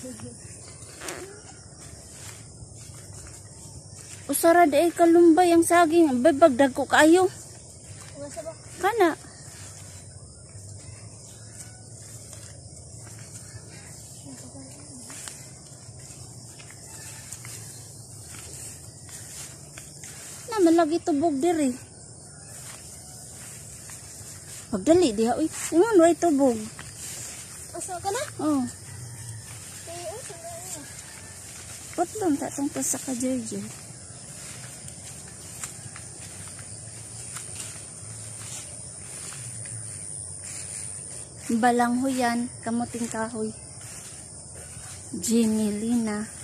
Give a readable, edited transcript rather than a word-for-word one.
Usara di ay kalumbay ang saging. Bagdag ko kayo. Kana. Naman lagi tubog diri. Pagdali diha. Uy, ingon way tubog. Asa ka na? Oh. Putlong tatong pa sa kajerjer. Balanghoy yan, kamuting kahoy. Jenny Lina.